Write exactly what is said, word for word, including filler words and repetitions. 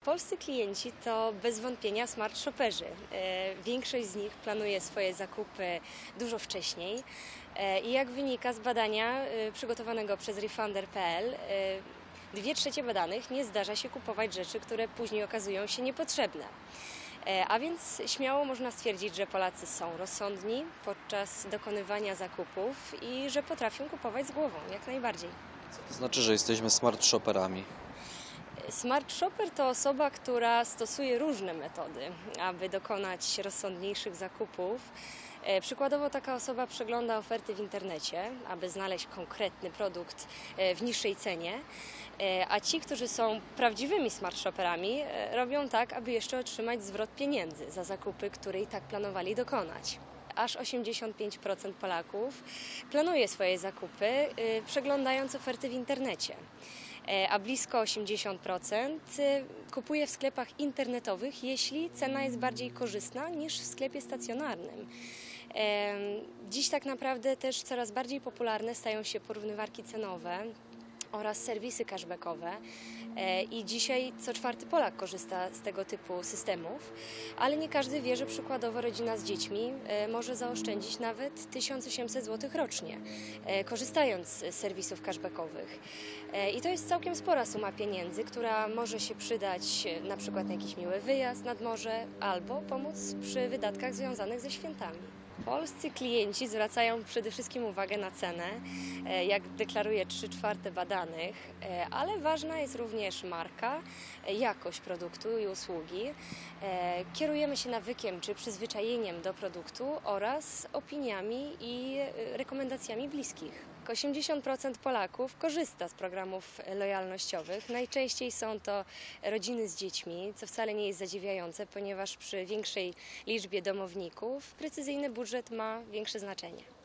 Polscy klienci to bez wątpienia smart shopperzy. E, Większość z nich planuje swoje zakupy dużo wcześniej E, i jak wynika z badania e, przygotowanego przez refunder kropka pe el, e, dwie trzecie badanych nie zdarza się kupować rzeczy, które później okazują się niepotrzebne. E, A więc śmiało można stwierdzić, że Polacy są rozsądni podczas dokonywania zakupów i że potrafią kupować z głową, jak najbardziej. To znaczy, że jesteśmy smart shopperami. Smart shopper to osoba, która stosuje różne metody, aby dokonać rozsądniejszych zakupów. E, Przykładowo taka osoba przegląda oferty w internecie, aby znaleźć konkretny produkt e, w niższej cenie, E, a ci, którzy są prawdziwymi smart shopperami, e, robią tak, aby jeszcze otrzymać zwrot pieniędzy za zakupy, które i tak planowali dokonać. Aż osiemdziesiąt pięć procent Polaków planuje swoje zakupy, e, przeglądając oferty w internecie. E, a blisko osiemdziesiąt procent kupuje w sklepach internetowych, jeśli cena jest bardziej korzystna niż w sklepie stacjonarnym. E, Dziś tak naprawdę też coraz bardziej popularne stają się porównywarki cenowe oraz serwisy cashbackowe E, i dzisiaj co czwarty Polak korzysta z tego typu systemów, ale nie każdy wie, że przykładowo rodzina z dziećmi e, może zaoszczędzić nawet tysiąc osiemset złotych rocznie, e, korzystając z serwisów cashbackowych. E, I to jest całkiem spora suma pieniędzy, która może się przydać e, na przykład na jakiś miły wyjazd nad morze albo pomóc przy wydatkach związanych ze świętami. Polscy klienci zwracają przede wszystkim uwagę na cenę, e, jak deklaruje trzy czwarte badanych, e, ale ważna jest również marka, e, jakość produktu i usługi. E, Kierujemy się nawykiem czy przyzwyczajeniem do produktu oraz opiniami i e, rekomendacjami bliskich. osiemdziesiąt procent Polaków korzysta z programów lojalnościowych. Najczęściej są to rodziny z dziećmi, co wcale nie jest zadziwiające, ponieważ przy większej liczbie domowników precyzyjny budżet ma większe znaczenie.